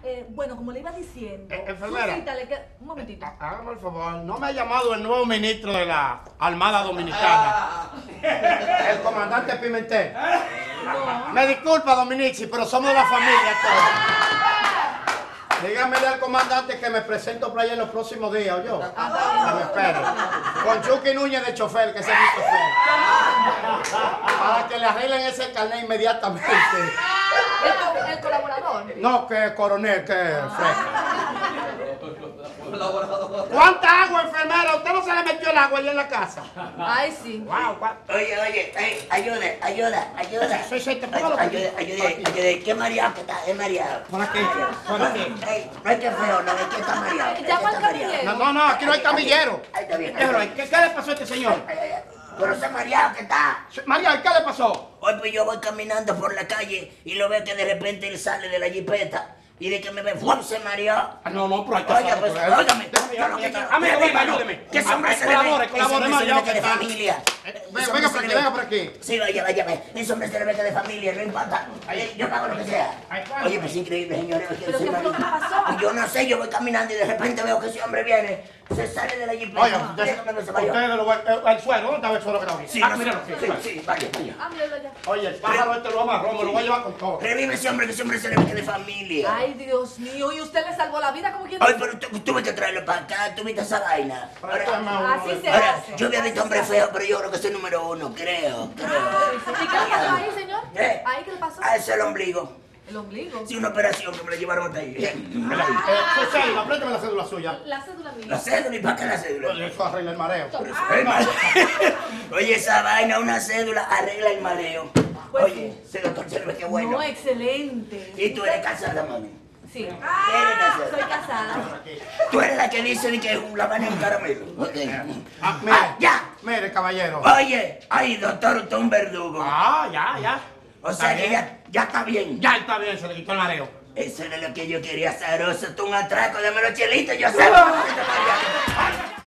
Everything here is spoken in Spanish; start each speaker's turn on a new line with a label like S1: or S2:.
S1: Bueno, como le iba diciendo...
S2: enfermera.
S1: Susita, un momentito.
S2: Hágame el favor, no me ha llamado el nuevo ministro de la Armada Dominicana. El comandante Pimentel.
S1: No.
S2: Me disculpa, Dominici, pero somos de la familia todos. Dígamele al comandante que me presento por allá en los próximos días, ¿oyó? Que me espere. Con Chucky Núñez de chofer, que ese es mi chofer. Para que le arreglen ese carnet inmediatamente.
S1: ¿El colaborador?
S2: No, que coronel, que fresco. ¿Cuánta agua, enfermera? ¿Usted no se le metió el agua ahí en la casa?
S1: Ay, sí.
S2: Wow,
S3: Oye, ayuda.
S2: Sí, te pongo lo que...
S3: Ayude. ¿Qué mareado que está? ¿Es mareado?
S2: Por aquí.
S3: No hay que feo, no, es que está mareado.
S1: Llama al camillero.
S2: No, aquí no hay camillero.
S3: Ahí está bien.
S2: ¿Qué le pasó a este señor?
S3: Pero ese mareado que está.
S2: María, ¿qué le pasó?
S3: Hoy pues yo voy caminando por la calle y lo veo que de repente él sale de la jipeta y de que me ve, ¡fum! Se mareó.
S2: No, pero hay que
S3: Oye,
S2: hacerlo.
S3: pues, óigame, yo lo que quiero...
S2: Ayúdeme.
S3: Que ese hombre se le ve.
S2: Colabore,
S3: Ese hombre se le ve que de familia.
S2: Venga por aquí.
S3: Sí, vaya. Ese hombre se le ve que de familia, no importa. Yo pago lo que sea. Oye, pues increíble, señores.
S1: ¿Pero qué fue lo que pasó?
S3: Yo no sé, yo voy caminando y de repente veo que ese hombre viene, se sale de la jipeta.
S2: Oye, el suelo, ¿dónde estaba el suelo que estaba aquí?
S3: Sí, míralo. Sí, vaya.
S1: Míralo ya.
S2: Oye, el pájaro este lo amarró, me lo voy a llevar con todo.
S3: Revive ese hombre, que ese hombre se le ve que de familia.
S1: Ay, Dios mío, ¿y usted le salvó la vida? ¿Cómo quien
S3: Ay,
S1: dice?
S3: pero tuve que traerlo para acá, tú viste esa vaina.
S1: Así se
S3: Ahora,
S1: hace.
S3: yo había visto hombre feo, pero yo creo que soy número 1, creo.
S1: ¿Y qué le pasó ahí, señor?
S3: ¿Qué?
S1: ¿Ahí qué le pasó?
S3: Ah, ese es el ombligo.
S1: El ombligo.
S3: Sí, una operación que me la llevaron hasta ahí.
S2: Cédula, préstame la cédula suya.
S1: La cédula mía.
S3: La cédula, ¿y para qué la cédula?
S2: Eso arregla el mareo.
S3: Oye, esa vaina, una cédula arregla el mareo.
S1: Pues
S3: Oye, ese doctor se le ve que bueno.
S1: No, excelente.
S3: ¿Y tú eres casada, mami?
S1: Sí.
S3: ¿Eres casada?
S1: Soy casada.
S3: Tú eres la que dice de que la van en caramelo. Ok. Ya.
S2: Mire, caballero.
S3: Oye, ay, doctor, usted es un verdugo.
S2: Ya.
S3: O sea
S2: Está
S3: que
S2: bien.
S3: ya está bien.
S2: Ya está bien, se le quitó el mareo.
S3: Eso era lo que yo quería, Zaroso. Tú un atraco, dame los chelitos, yo sé.